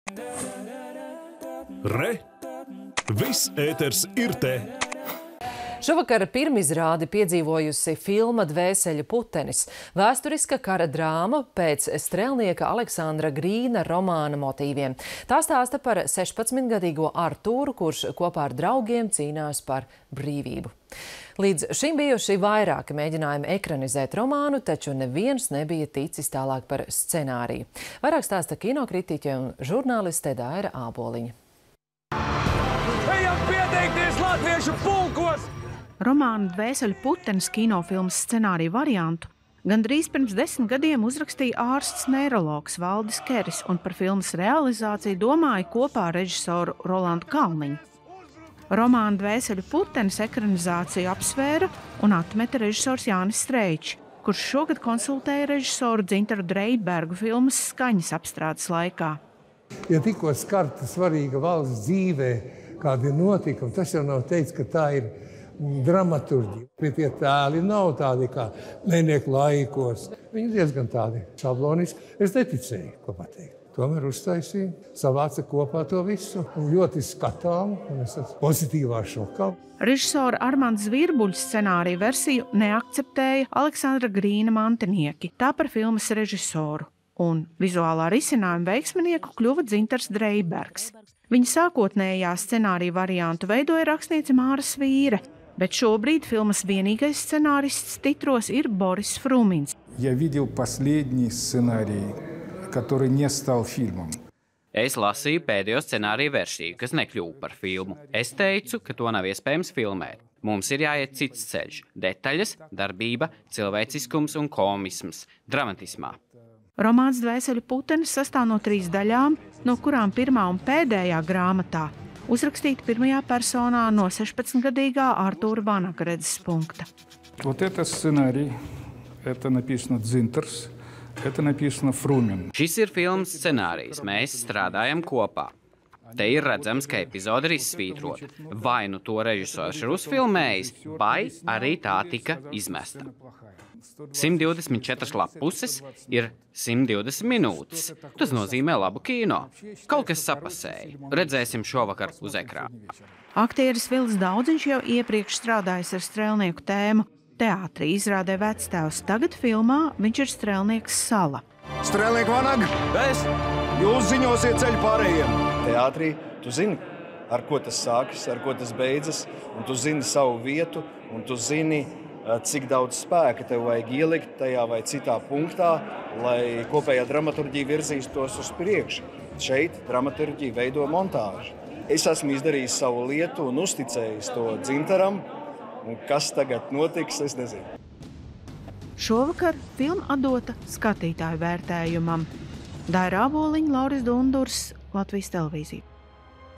Re! Viss ēters ir te! Šovakar pirmizrādi piedzīvojusi filma Dvēseļu putenis. Vēsturiska kara drāma pēc strēlnieka Aleksandra Grīna romāna motīviem. Tā stāsta par 16-gadīgo Artūru, kurš kopā ar draugiem cīnās par brīvību. Līdz šim bijuši vairāki mēģinājumi ekranizēt romānu, taču neviens nebija ticis tālāk par scenāriju. Vairāk stāsta kinokritiķe un žurnāliste Daira Āboliņa. Ejam pieteikties latviešu pulkos! Romāna Dvēseļu putenis kinofilmas scenāriju variantu gandrīz pirms 10 gadiem uzrakstīja ārsts neirologs Valdis Keris un par filmas realizāciju domāja kopā ar režisoru Rolandu Kalniņu. Romāna Dvēseļu putenis ekranizāciju apsvēra un atmeta režisors Jānis Streičs, kurš šogad konsultēja režisoru Dzintaru Dreibergu filmas skaņas apstrādes laikā. Ja tikko skarta svarīga valsts dzīvē, kādi notikumi, tas jau nav teicis, ka tā ir dramaturģija. Tie tēli nav tādi kā Mēnieku laikos. Viņi diezgan tādi šabloniski. Es neticēju, ko pateikt. Tomēr uztaisīju, savāca kopā to visu. Un ļoti skatām, un es esmu pozitīvā šokā. Režisora Armands Virbuļs scenāriju versiju neakceptēja Aleksandra Grīna mantinieki, tā par filmas režisoru. Un vizuālā risinājuma veiksminieku kļuva Dzintars Dreibergs. Viņa sākotnējā scenārija variantu veidoja rakstniece Māra Svīre, bet šobrīd filmas vienīgais scenārists titros ir Boris Frumins. Я видел последний сценарий, который не стал фильмом. Es lasīju pēdējo scenāriju versiju, kas nekļuva par filmu. Es teicu, ka to nav iespējams filmēt. Mums ir jāiet cits ceļš – detaļas, darbība, cilvēciskums un komisms, dramatismā. Romāns Dvēseļu putenis sastāv no 3 daļām, no kurām pirmā un pēdējā grāmatā uzrakstīta pirmajā personā no 16-gadīgā Artūra Vanaga redzes punkta. Вот это сценарий, это написано Дзинтерс, это написано Фрумин. Šis ir filmas scenārijs, mēs strādājam kopā. Te ir redzams, ka epizode ir izsvītrota. Vai nu to režisors ir uzfilmējis, vai arī tā tika izmesta. 124 lappuses ir 120 minūtes. Tas nozīmē labu kino. Kaut kas sapasēja. Redzēsim šovakar uz ekrāna. Aktieris Vils Daudziņš jau iepriekš strādājis ar strēlnieku tēmu. Teātrī izrādē Vectēvs. Tagad filmā viņš ir strēlnieks Sala. Strēlniek Vanag, es! Jūs ziņosiet ceļu pārējiem. Teātrī tu zini, ar ko tas sākas, ar ko tas beidzas, un tu zini savu vietu, un tu zini, cik daudz spēka tev vajag ielikt tajā vai citā punktā, lai kopējā dramaturģija virzītos uz priekšu. Šeit dramaturģija veido montāžu. Es esmu izdarījis savu lietu un uzticējis to Dzintaram, un kas tagad notiks, es nezinu. Šovakar filma atdota skatītāju vērtējumam. Daira Āboliņa, Lauris Dundurs, Latvijas televīzija.